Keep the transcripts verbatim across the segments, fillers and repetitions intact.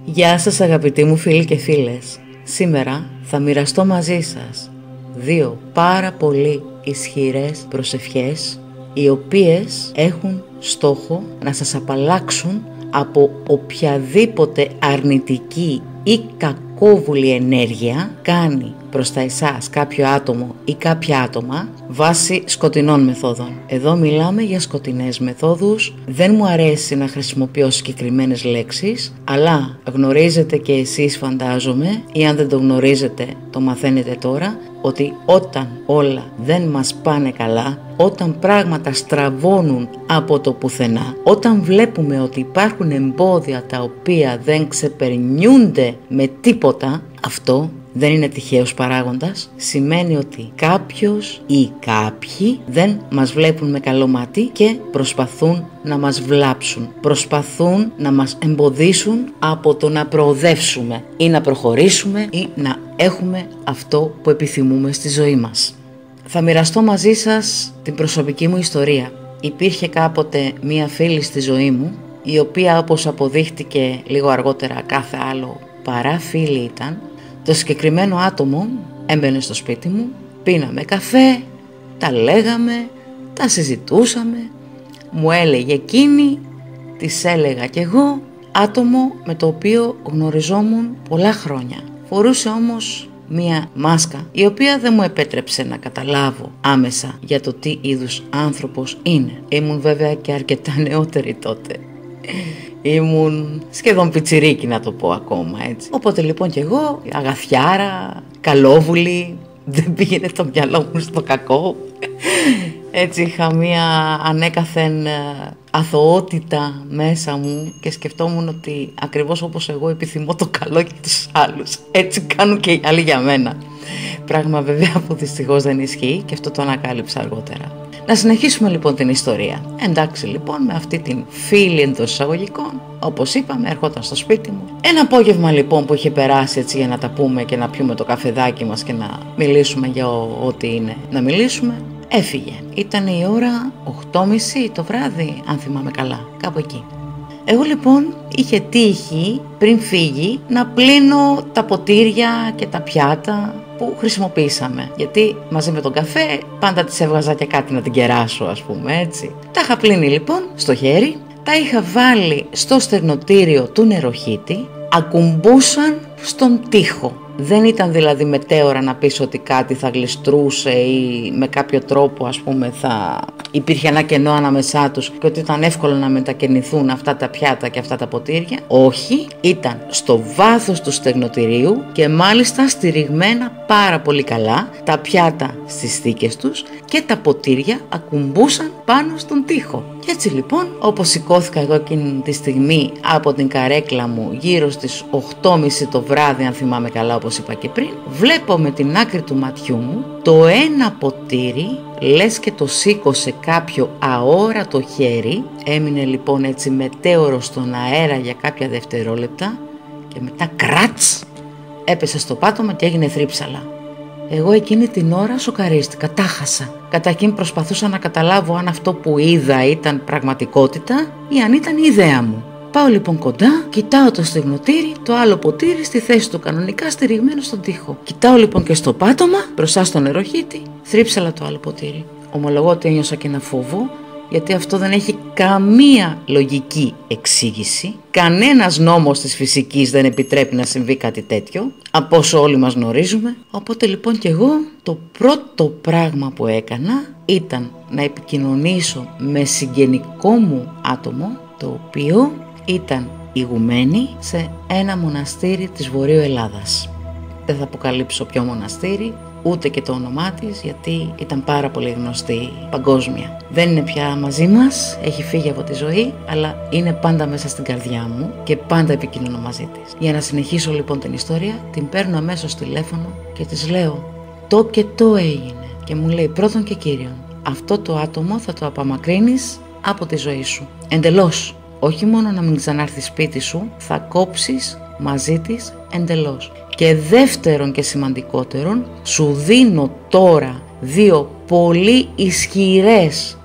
Γεια σας αγαπητοί μου φίλοι και φίλες. Σήμερα θα μοιραστώ μαζί σας δύο πάρα πολύ ισχυρές προσευχές, οι οποίες έχουν στόχο να σας απαλλάξουν από οποιαδήποτε αρνητική ή κακόβουλη ενέργεια κάνει προς τα εσάς κάποιο άτομο ή κάποια άτομα βάσει σκοτεινών μεθόδων. Εδώ μιλάμε για σκοτεινές μεθόδους. Δεν μου αρέσει να χρησιμοποιώ συγκεκριμένες λέξεις, αλλά γνωρίζετε και εσείς, φαντάζομαι, ή αν δεν το γνωρίζετε το μαθαίνετε τώρα, ότι όταν όλα δεν μας πάνε καλά, όταν πράγματα στραβώνουν από το πουθενά, όταν βλέπουμε ότι υπάρχουν εμπόδια τα οποία δεν ξεπερνιούνται με τίποτα, αυτό δεν είναι τυχαίος παράγοντας. Σημαίνει ότι κάποιος ή κάποιοι δεν μας βλέπουν με καλό μάτι και προσπαθούν να μας βλάψουν. Προσπαθούν να μας εμποδίσουν από το να προοδεύσουμε ή να προχωρήσουμε ή να έχουμε αυτό που επιθυμούμε στη ζωή μας. Θα μοιραστώ μαζί σας την προσωπική μου ιστορία. Υπήρχε κάποτε μία φίλη στη ζωή μου, η οποία, όπως αποδείχτηκε λίγο αργότερα, κάθε άλλο παρά φίλη ήταν. Το συγκεκριμένο άτομο έμπαινε στο σπίτι μου, πίναμε καφέ, τα λέγαμε, τα συζητούσαμε, μου έλεγε εκείνη, της έλεγα κι εγώ, άτομο με το οποίο γνωριζόμουν πολλά χρόνια. Φορούσε όμως μία μάσκα η οποία δεν μου επέτρεψε να καταλάβω άμεσα για το τι είδους άνθρωπος είναι. Ήμουν βέβαια και αρκετά νεότερη τότε. Ήμουν σχεδόν πιτσιρίκι, να το πω ακόμα έτσι. Οπότε λοιπόν κι εγώ, αγαθιάρα, καλόβουλη, δεν πήγαινε το μυαλό μου στο κακό. Έτσι είχα μία ανέκαθεν αθωότητα μέσα μου και σκεφτόμουν ότι ακριβώς όπως εγώ επιθυμώ το καλό για τους άλλους, έτσι κάνουν και οι άλλοι για μένα. Πράγμα βέβαια που δυστυχώς δεν ισχύει και αυτό το ανακάλυψα αργότερα. Να συνεχίσουμε λοιπόν την ιστορία. Εντάξει λοιπόν, με αυτή την φίλη εντός εισαγωγικών, όπως είπαμε, ερχόταν στο σπίτι μου. Ένα απόγευμα λοιπόν που είχε περάσει έτσι για να τα πούμε και να πιούμε το καφεδάκι μας και να μιλήσουμε για ό,τι είναι να μιλήσουμε, έφυγε. Ήταν η ώρα οκτώ και μισή το βράδυ, αν θυμάμαι καλά, κάπου εκεί. Εγώ λοιπόν είχε τύχει πριν φύγει να πλύνω τα ποτήρια και τα πιάτα που χρησιμοποίησαμε, γιατί μαζί με τον καφέ πάντα της έβγαζα και κάτι να την κεράσω, ας πούμε, έτσι. Τα είχα πλύνει λοιπόν στο χέρι, τα είχα βάλει στο στεγνοτήριο του νεροχύτη, ακουμπούσαν στον τοίχο. Δεν ήταν δηλαδή μετέωρα να πεις ότι κάτι θα γλιστρούσε ή με κάποιο τρόπο, ας πούμε, θα υπήρχε ένα κενό ανάμεσά τους και ότι ήταν εύκολο να μετακινηθούν αυτά τα πιάτα και αυτά τα ποτήρια. Όχι, ήταν στο βάθος του στεγνοτηρίου και μάλιστα στηριγμένα πάρα πολύ καλά, τα πιάτα στις θήκες τους και τα ποτήρια ακουμπούσαν πάνω στον τοίχο. Και έτσι λοιπόν, όπως σηκώθηκα εγώ εκείνη τη στιγμή από την καρέκλα μου γύρω στις οκτώ και μισή το βράδυ, αν θυμάμαι καλά, όπως είπα και πριν, βλέπω με την άκρη του ματιού μου το ένα ποτήρι, λες και το σήκωσε κάποιο αόρατο χέρι, έμεινε λοιπόν έτσι μετέωρο στον αέρα για κάποια δευτερόλεπτα και μετά κράτς έπεσε στο πάτωμα και έγινε θρύψαλα. Εγώ εκείνη την ώρα σοκαρίστηκα, τα χάσα. Καταρχήν προσπαθούσα να καταλάβω αν αυτό που είδα ήταν πραγματικότητα ή αν ήταν η ιδέα μου. Πάω λοιπόν κοντά, κοιτάω το στεγνοτήρι, το άλλο ποτήρι στη θέση του κανονικά στηριγμένο στον τοίχο. Κοιτάω λοιπόν και στο πάτωμα, μπροστά στο νεροχύτη, θρύψαλα το άλλο ποτήρι. Ομολογώ ότι ένιωσα και ένα φόβο, γιατί αυτό δεν έχει καμία λογική εξήγηση. Κανένας νόμος της φυσικής δεν επιτρέπει να συμβεί κάτι τέτοιο, από όσο όλοι μας γνωρίζουμε. Οπότε λοιπόν και εγώ το πρώτο πράγμα που έκανα ήταν να επικοινωνήσω με συγγενικό μου άτομο, το οποίο ήταν ηγουμένη σε ένα μοναστήρι της Βορείου Ελλάδας. Δεν θα αποκαλύψω ποιο μοναστήρι, ούτε και το όνομά της, γιατί ήταν πάρα πολύ γνωστή παγκόσμια. Δεν είναι πια μαζί μας, έχει φύγει από τη ζωή, αλλά είναι πάντα μέσα στην καρδιά μου και πάντα επικοινωνώ μαζί της. Για να συνεχίσω λοιπόν την ιστορία, την παίρνω αμέσως τηλέφωνο και της λέω το και το έγινε. Και μου λέει πρώτον και κύριον, αυτό το άτομο θα το απομακρύνεις από τη ζωή σου. Εντελώς. Όχι μόνο να μην ξανάρθει σπίτι σου, θα κόψεις μαζί της εντελώς. Και δεύτερον και σημαντικότερον, σου δίνω τώρα δύο πολύ ισχυρές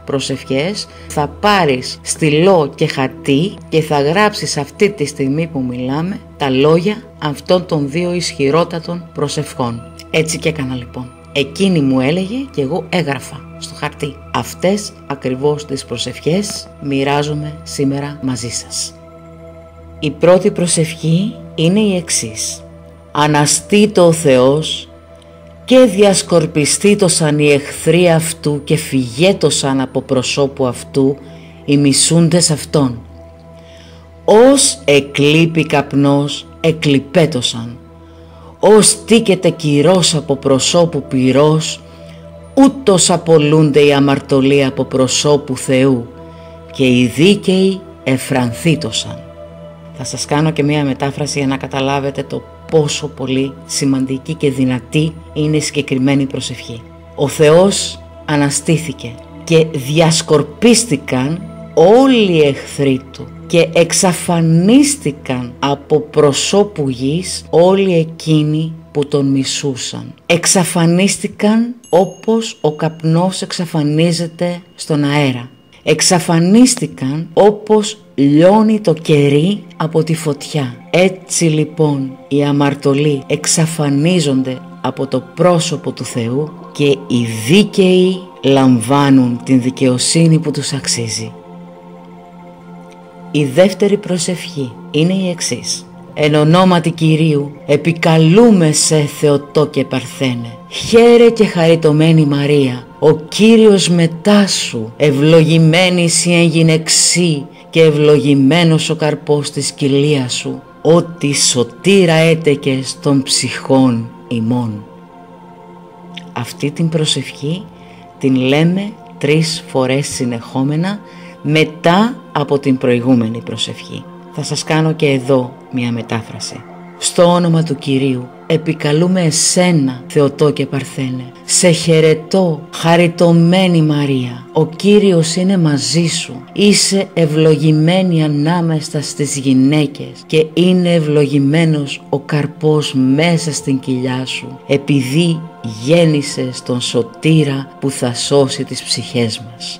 προσευχές θα πάρεις στυλό και χαρτί και θα γράψεις αυτή τη στιγμή που μιλάμε τα λόγια αυτών των δύο ισχυρότατων προσευχών. Έτσι και έκανα λοιπόν. Εκείνη μου έλεγε και εγώ έγραφα στο χαρτί. Αυτές ακριβώς τις προσευχές μοιράζομαι σήμερα μαζί σας. Η πρώτη προσευχή είναι η εξής. Αναστήτω ο Θεός και διασκορπιστήτωσαν οι εχθροί αυτού και φυγέτωσαν από προσώπου αυτού οι μισούντες αυτόν. Ως εκλείπει καπνός εκλειπέτωσαν, ως τίκεται κυρός από προσώπου πυρός, ούτως απολούνται οι αμαρτωλοί από προσώπου Θεού και οι δίκαιοι εφρανθήτωσαν. Θα σας κάνω και μία μετάφραση για να καταλάβετε το πόσο πολύ σημαντική και δυνατή είναι η συγκεκριμένη προσευχή. Ο Θεός αναστήθηκε και διασκορπίστηκαν όλοι οι εχθροί του και εξαφανίστηκαν από προσώπου γης όλοι εκείνοι που τον μισούσαν. Εξαφανίστηκαν όπως ο καπνός εξαφανίζεται στον αέρα. Εξαφανίστηκαν όπως λιώνει το κερί από τη φωτιά. Έτσι λοιπόν οι αμαρτωλοί εξαφανίζονται από το πρόσωπο του Θεού και οι δίκαιοι λαμβάνουν την δικαιοσύνη που τους αξίζει. Η δεύτερη προσευχή είναι η εξής. Εν ονόματι Κυρίου επικαλούμε σε Θεοτό και Παρθένε. Χαίρε και χαριτωμένη Μαρία, ο Κύριος μετά σου, ευλογημένη εσύ εν γυναιξή και ευλογημένος ο καρπός της κοιλίας σου, ότι σωτήρα έτεκες των ψυχών ημών. Αυτή την προσευχή την λέμε τρεις φορές συνεχόμενα μετά από την προηγούμενη προσευχή. Θα σας κάνω και εδώ μια μετάφραση. Στο όνομα του Κυρίου επικαλούμε εσένα, Θεοτό και Παρθένε. Σε χαιρετώ, χαριτωμένη Μαρία. Ο Κύριος είναι μαζί σου. Είσαι ευλογημένη ανάμεσα στις γυναίκες και είναι ευλογημένος ο καρπός μέσα στην κοιλιά σου, επειδή γέννησες τον σωτήρα που θα σώσει τις ψυχές μας.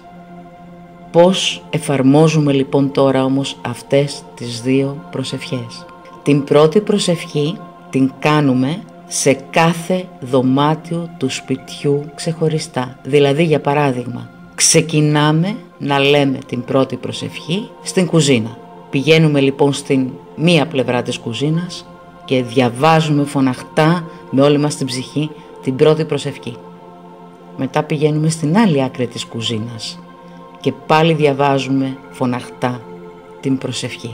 Πώς εφαρμόζουμε λοιπόν τώρα όμως αυτές τις δύο προσευχές? Την πρώτη προσευχή την κάνουμε σε κάθε δωμάτιο του σπιτιού ξεχωριστά. Δηλαδή για παράδειγμα, ξεκινάμε να λέμε την πρώτη προσευχή στην κουζίνα. Πηγαίνουμε λοιπόν στην μία πλευρά της κουζίνας και διαβάζουμε φωναχτά με όλη μας την ψυχή την πρώτη προσευχή. Μετά πηγαίνουμε στην άλλη άκρη της κουζίνας και πάλι διαβάζουμε φωναχτά την προσευχή.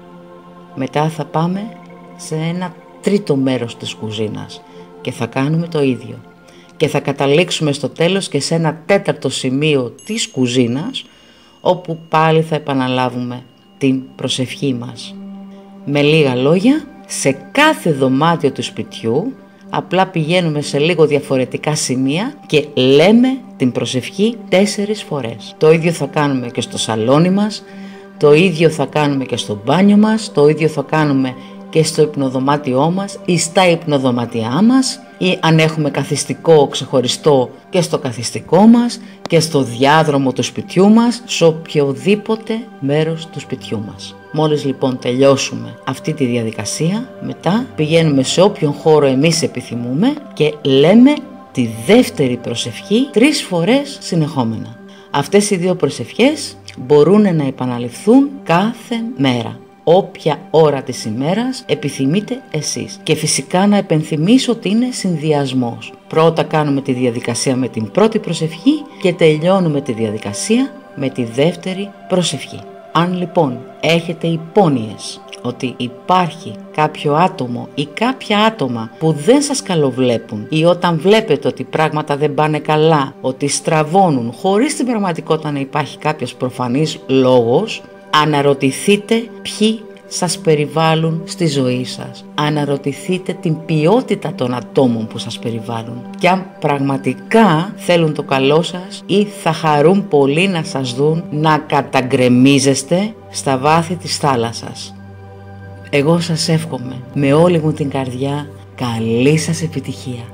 Μετά θα πάμε σε ένα τρίτο μέρος της κουζίνας και θα κάνουμε το ίδιο. Και θα καταλήξουμε στο τέλος και σε ένα τέταρτο σημείο της κουζίνας, όπου πάλι θα επαναλάβουμε την προσευχή μας. Με λίγα λόγια, σε κάθε δωμάτιο του σπιτιού απλά πηγαίνουμε σε λίγο διαφορετικά σημεία και λέμε την προσευχή τέσσερις φορές. Το ίδιο θα κάνουμε και στο σαλόνι μας, το ίδιο θα κάνουμε και στο μπάνιο μας, το ίδιο θα κάνουμε και στο υπνοδωμάτιό μας ή στα υπνοδωμάτια μας, ή αν έχουμε καθιστικό ξεχωριστό και στο καθιστικό μας και στο διάδρομο του σπιτιού μας, σε οποιοδήποτε μέρος του σπιτιού μας. Μόλις λοιπόν τελειώσουμε αυτή τη διαδικασία, μετά πηγαίνουμε σε όποιον χώρο εμείς επιθυμούμε και λέμε τη δεύτερη προσευχή τρεις φορές συνεχόμενα. Αυτές οι δύο προσευχές μπορούν να επαναληφθούν κάθε μέρα, όποια ώρα της ημέρας επιθυμείτε εσείς. Και φυσικά να επενθυμίσω ότι είναι συνδυασμός. Πρώτα κάνουμε τη διαδικασία με την πρώτη προσευχή και τελειώνουμε τη διαδικασία με τη δεύτερη προσευχή. Αν λοιπόν έχετε υπόνοιες ότι υπάρχει κάποιο άτομο ή κάποια άτομα που δεν σας καλοβλέπουν, ή όταν βλέπετε ότι πράγματα δεν πάνε καλά, ότι στραβώνουν χωρίς την πραγματικότητα να υπάρχει κάποιος προφανής λόγος, αναρωτηθείτε ποιοι σας περιβάλλουν στη ζωή σας. Αναρωτηθείτε την ποιότητα των ατόμων που σας περιβάλλουν και αν πραγματικά θέλουν το καλό σας ή θα χαρούν πολύ να σας δουν να καταγκρεμίζεστε στα βάθη της θάλασσας. Εγώ σας εύχομαι με όλη μου την καρδιά καλή σας επιτυχία.